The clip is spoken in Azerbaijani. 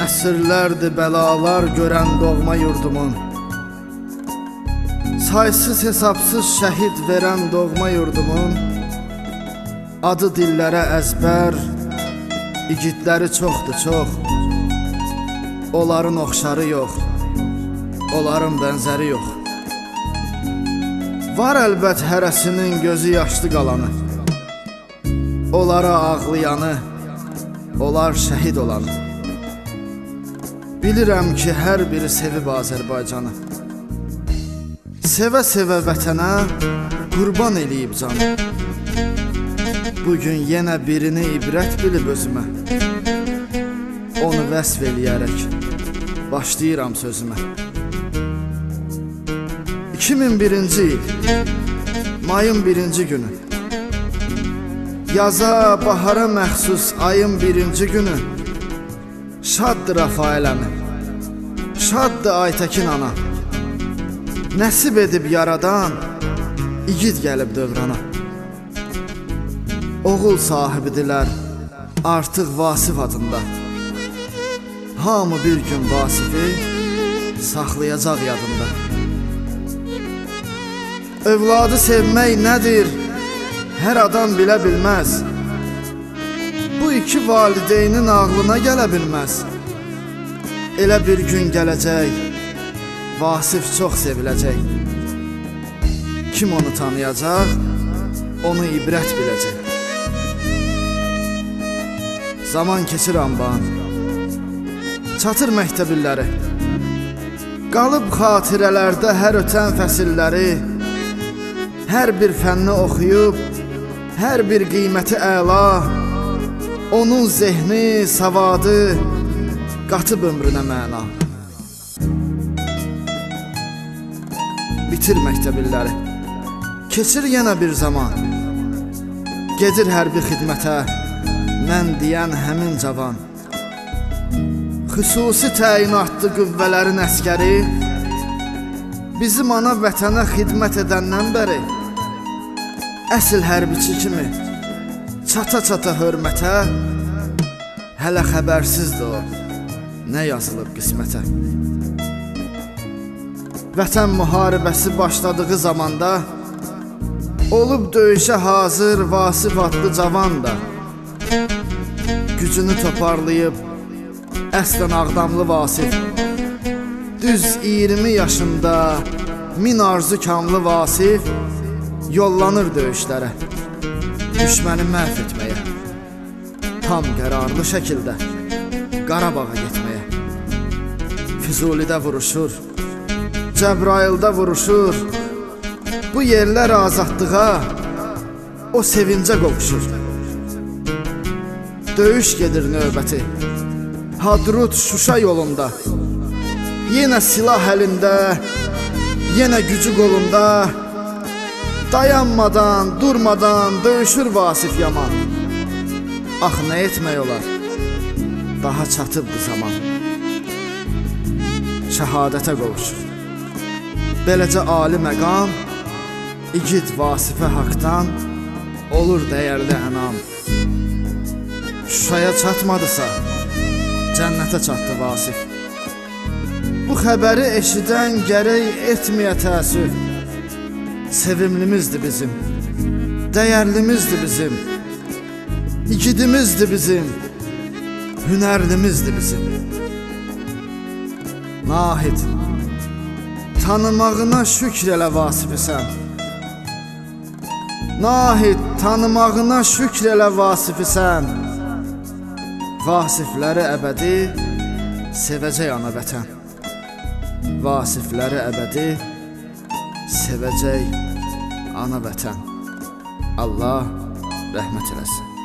Əsrlərdir bəlalar görən doğma yurdumun, saysız hesabsız şəhid verən doğma yurdumun, adı dillərə əzbər, igidləri çoxdur çox. Onların oxşarı yox, onların bənzəri yox. Var əlbət hərəsinin gözü yaşlı qalanı, onlara ağlayanı, onlar şəhid olanı. Bilirəm ki, hər biri sevib Azərbaycanı, sevə-sevə vətənə qurban eləyib canı. Bugün yenə birini ibrət bilib özümə, onu vəsf eləyərək başlayıram sözümə. 2001-ci il, mayın 1-ci günü, yaza, bahara məxsus ayın 1-ci günü, şaddır Rafael əmi, şaddır Aytəkin ana, nəsib edib yaradan, igid gəlib dövrana. Oğul sahibidirlər artıq Vasif adında, hamı bir gün Vasifi saxlayacaq yadında. Övladı sevmək nədir, hər adam bilə bilməz. Bu iki valideynin ağlına gələ bilməz. Elə bir gün gələcək, Vasif çox seviləcək. Kim onu tanıyacaq, onu ibrət biləcək. Zaman keçir amban, çatır məktəb illəri, qalıb xatirələrdə hər ötən fəsilləri. Hər bir fənni oxuyub, hər bir qiyməti əla, onun zehni, savadı qatıb ömrünə məna. Bitir məktəb illəri, keçir yenə bir zaman, gedir hərbi xidmətə, mən deyən həmin cavan. Xüsusi təyinatlı qüvvələrin əskəri, bizim ana vətənə xidmət edəndən bəri, əsl hərbiçi kimi çata-çata hörmətə, hələ xəbərsizdir o, nə yazılıb qismətə. Vətən müharibəsi başladığı zamanda, olub döyüşə hazır Vasif adlı cavan da, gücünü toparlayıb, əslən Ağdamlı Vasif, düz 20 yaşında min arzu kamlı Vasif yollanır döyüşlərə, düşməni məhv etməyə, tam qərarlı şəkildə Qarabağa getməyə. Füzulidə vuruşur, Cəbrayılda vuruşur, bu yerlər azadlığa, o sevincə qovuşur. Döyüş gedir növbəti, Hadrut Şuşa yolunda, yenə silah əlində, yenə gücü qolunda, dayanmadan, durmadan döyüşür Vasif yaman. Ax, nə etmək olar, daha çatıbdır zaman, şəhadətə qovuşur. Beləcə ali məqam, igid Vasifə haqdan olur dəyərli ənam. Şuşaya çatmadısa, cənnətə çatdı Vasif. Bu xəbəri eşidən gərək etməyə təəssüf. Sevimlimizdir bizim, dəyərlimizdir bizim, igidimizdir bizim, hünərlimizdir bizim. Nahid, tanımağına şükr elə Vasifi sən. Nahid, tanımağına şükr elə Vasifi sən. Vasifləri əbədi sevəcək ana vətən. Vasifləri əbədi sevəcək ana vətən. Allah rəhmət eləsin.